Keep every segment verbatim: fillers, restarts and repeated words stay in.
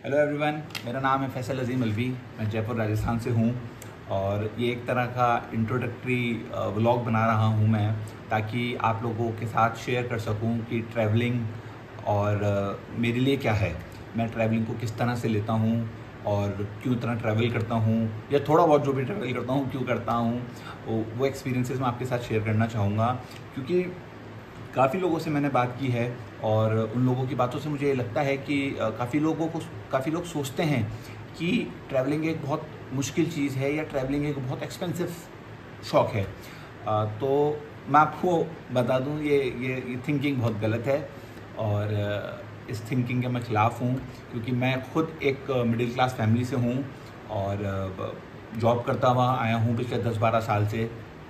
Hello everyone, मेरा नाम है फैसल अजीम अलवी। मैं जयपुर राजस्थान से हूँ और ये एक तरह का इंट्रोडक्टरी व्लॉग बना रहा हूँ मैं, ताकि आप लोगों के साथ शेयर कर सकूँ कि ट्रैवलिंग और मेरे लिए क्या है, मैं ट्रैवलिंग को किस तरह से लेता हूँ और क्यों इतना ट्रैवल करता हूँ, या थोड़ा बहुत जो भी ट्रैवल करता हूँ क्यों करता हूँ, वो एक्सपीरियंसेस मैं आपके साथ शेयर करना चाहूँगा। क्योंकि काफ़ी लोगों से मैंने बात की है और उन लोगों की बातों से मुझे ये लगता है कि काफ़ी लोगों को काफ़ी लोग सोचते हैं कि ट्रैवलिंग एक बहुत मुश्किल चीज़ है या ट्रैवलिंग एक बहुत एक्सपेंसिव शौक़ है। तो मैं आपको बता दूं, ये ये ये थिंकिंग बहुत गलत है और इस थिंकिंग के मैं ख़िलाफ़ हूँ, क्योंकि मैं खुद एक मिडिल क्लास फैमिली से हूँ और जॉब करता हुआ आया हूँ। पिछले दस बारह साल से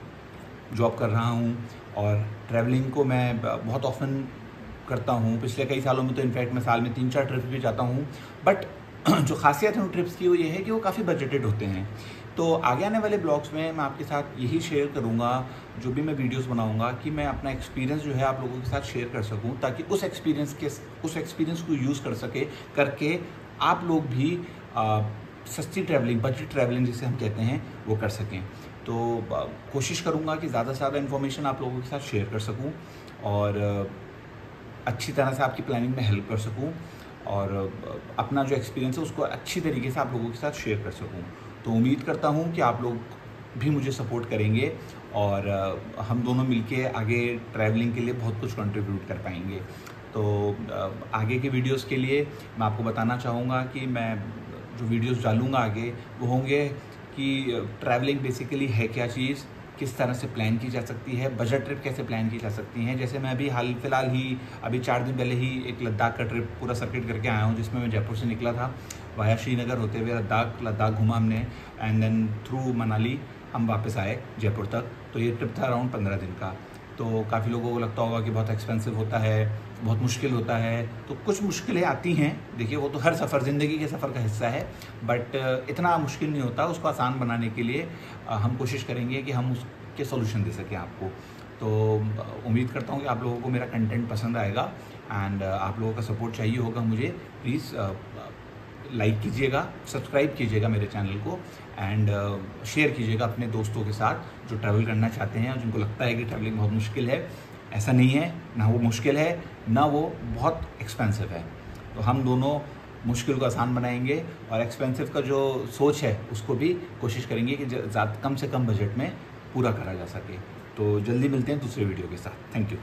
जॉब कर रहा हूँ और ट्रैवलिंग को मैं बहुत ऑफन करता हूँ। पिछले कई सालों में तो इनफैक्ट मैं साल में तीन चार ट्रिप्स भी जाता हूँ। बट जो खासियत है उन ट्रिप्स की वो ये है कि वो काफ़ी बजटेड होते हैं। तो आगे आने वाले ब्लॉग्स में मैं आपके साथ यही शेयर करूँगा, जो भी मैं वीडियोस बनाऊँगा, कि मैं अपना एक्सपीरियंस जो है आप लोगों के साथ शेयर कर सकूँ, ताकि उस एक्सपीरियंस के उस एक्सपीरियंस को यूज़ कर सके करके आप लोग भी आ, सस्ती ट्रैवलिंग, बजट ट्रैवलिंग जिसे हम कहते हैं, वो कर सकें। तो कोशिश करूँगा कि ज़्यादा से ज़्यादा इन्फॉर्मेशन आप लोगों के साथ शेयर कर सकूँ और अच्छी तरह से आपकी प्लानिंग में हेल्प कर सकूँ और अपना जो एक्सपीरियंस है उसको अच्छी तरीके से आप लोगों के साथ शेयर कर सकूँ। तो उम्मीद करता हूँ कि आप लोग भी मुझे सपोर्ट करेंगे और हम दोनों मिलके आगे ट्रैवलिंग के लिए बहुत कुछ कंट्रीब्यूट कर पाएंगे। तो आगे के वीडियोस के लिए मैं आपको बताना चाहूँगा कि मैं जो वीडियोस डालूँगा आगे वो होंगे कि ट्रैवलिंग बेसिकली है क्या चीज़, किस तरह से प्लान की जा सकती है, बजट ट्रिप कैसे प्लान की जा सकती हैं। जैसे मैं अभी हाल फिलहाल ही अभी चार दिन पहले ही एक लद्दाख का ट्रिप पूरा सर्किट करके आया हूँ, जिसमें मैं जयपुर से निकला था, वाया श्रीनगर होते हुए लद्दाख लद्दाख घूमा हमने, एंड देन थ्रू मनाली हम वापस आए जयपुर तक। तो ये ट्रिप था अराउंड पंद्रह दिन का। तो काफ़ी लोगों को लगता होगा कि बहुत एक्सपेंसिव होता है, बहुत मुश्किल होता है। तो कुछ मुश्किलें आती हैं, देखिए वो तो हर सफ़र, ज़िंदगी के सफ़र का हिस्सा है, बट इतना मुश्किल नहीं होता। उसको आसान बनाने के लिए हम कोशिश करेंगे कि हम उसके सॉल्यूशन दे सकें आपको। तो उम्मीद करता हूँ कि आप लोगों को मेरा कंटेंट पसंद आएगा एंड आप लोगों का सपोर्ट चाहिए होगा मुझे। प्लीज़ लाइक कीजिएगा, सब्सक्राइब कीजिएगा मेरे चैनल को एंड शेयर कीजिएगा अपने दोस्तों के साथ जो ट्रैवल करना चाहते हैं और जिनको लगता है कि ट्रैवलिंग बहुत मुश्किल है। ऐसा नहीं है, ना वो मुश्किल है ना वो बहुत एक्सपेंसिव है। तो हम दोनों मुश्किल को आसान बनाएंगे और एक्सपेंसिव का जो सोच है उसको भी कोशिश करेंगे कि ज़्यादा कम से कम बजट में पूरा करा जा सके। तो जल्दी मिलते हैं दूसरे वीडियो के साथ। Thank you.